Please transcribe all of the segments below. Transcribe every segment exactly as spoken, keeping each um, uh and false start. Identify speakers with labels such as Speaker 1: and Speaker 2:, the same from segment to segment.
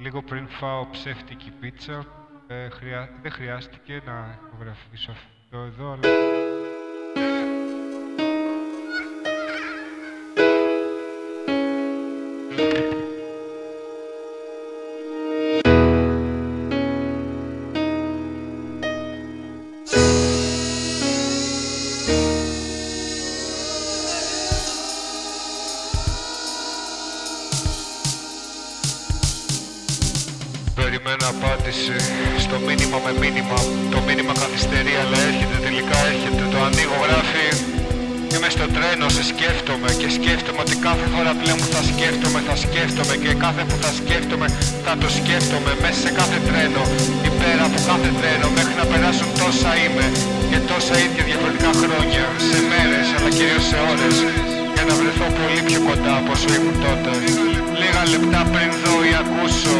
Speaker 1: λίγο πριν φάω ψεύτικη πίτσα, ε, χρειά... δεν χρειάστηκε να ηχογραφήσω αυτό εδώ, αλλά... Περιμένω απάντηση στο μήνυμα με μήνυμα. Το μήνυμα καθυστερεί, αλλά έρχεται, τελικά έρχεται. Το ανοίγω, γράφει: είμαι στο τρένο, σε σκέφτομαι. Και σκέφτομαι ότι κάθε φορά πλέον που θα σκέφτομαι, θα σκέφτομαι. Και κάθε που θα σκέφτομαι, θα το σκέφτομαι. Μέσα σε κάθε τρένο, υπέρα από κάθε τρένο. Μέχρι να περάσουν τόσα είμαι και τόσα ίδια διαφορετικά χρόνια. Σε μέρες, αλλά κυρίως σε ώρες. Για να βρεθώ πολύ πιο κοντά από όσο ήμουν τότε. Λίγα λεπτά πριν δω ή ακούσω.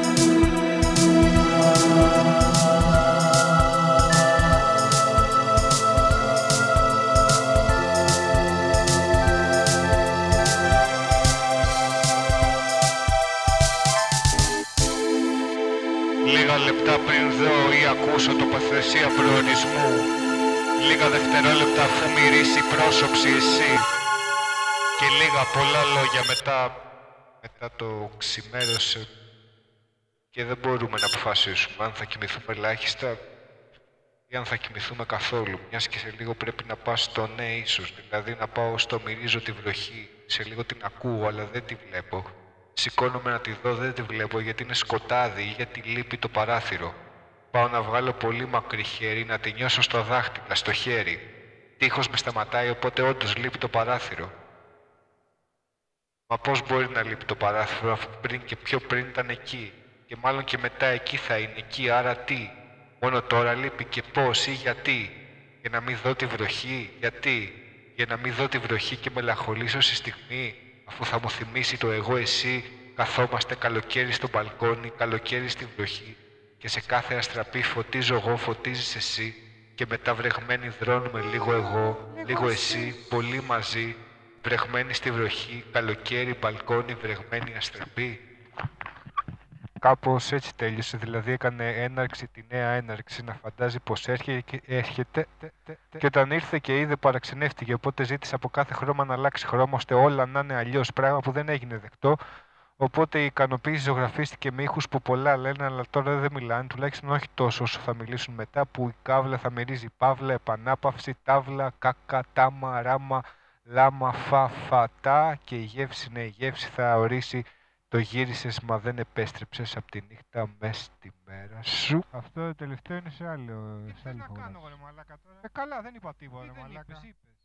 Speaker 1: Λίγα λεπτά πριν δω ή ακούσω τοποθεσία προορισμού. Λίγα δευτερόλεπτα αφού μυρίσει η πρόσωψη εσύ. Και λίγα πολλά λόγια μετά, μετά το ξημέρωσε. Και δεν μπορούμε να αποφασίσουμε αν θα κοιμηθούμε ελάχιστα ή αν θα κοιμηθούμε καθόλου. Μιας και σε λίγο πρέπει να πάω στο ναι ίσως. Δηλαδή να πάω στο μυρίζω τη βροχή. Σε λίγο την ακούω αλλά δεν τη βλέπω. Σηκώνομαι να τη δω, δεν τη βλέπω γιατί είναι σκοτάδι ή γιατί λείπει το παράθυρο. Πάω να βγάλω πολύ μακρύ χέρι, να τη νιώσω στο δάχτυλα, στο χέρι. Τείχος με σταματάει, οπότε όντως λείπει το παράθυρο. Μα πώς μπορεί να λείπει το παράθυρο αφού πριν και πιο πριν ήταν εκεί. Και μάλλον και μετά εκεί θα είναι εκεί, άρα τι. Μόνο τώρα λείπει και πώς ή γιατί. Για να μην δω τη βροχή, γιατί. Για να μην δω τη βροχή και μελαγχολήσω στη στιγμή. Αφού θα μου θυμίσει το εγώ εσύ, καθόμαστε καλοκαίρι στο μπαλκόνι, καλοκαίρι στη βροχή. Και σε κάθε αστραπή φωτίζω εγώ, φωτίζεις εσύ. Και μετά βρεγμένοι δρώνουμε λίγο εγώ, λίγο εσύ, πολύ μαζί. Βρεγμένοι στη βροχή, καλοκαίρι, μπαλκόνι, βρεγμένοι αστραπή. Κάπως έτσι τέλειωσε, δηλαδή έκανε έναρξη τη νέα έναρξη, να φαντάζει πως έρχεται, έρχεται και όταν ήρθε και είδε παραξενεύτηκε, οπότε ζήτησε από κάθε χρώμα να αλλάξει χρώμα ώστε όλα να είναι αλλιώς, πράγμα που δεν έγινε δεκτό. Οπότε η ικανοποίηση ζωγραφίστηκε με ήχους που πολλά λένε, αλλά τώρα δεν μιλάνε, τουλάχιστον όχι τόσο όσο θα μιλήσουν μετά, που η κάβλα θα μυρίζει παύλα, επανάπαυση, τάβλα, κάκα, τάμα, ράμα, λάμα, φα, φατά, και η γεύση, ναι, η γεύση θα ορίσει το γύρισες μα δεν επέστρεψες από τη νύχτα μες στη μέρα σου. Αυτό το τελευταίο είναι σε άλλο. Τι να κάνω, ρε μαλάκα τώρα. Ε, καλά, δεν είπα τίποτα, ρε μαλάκα.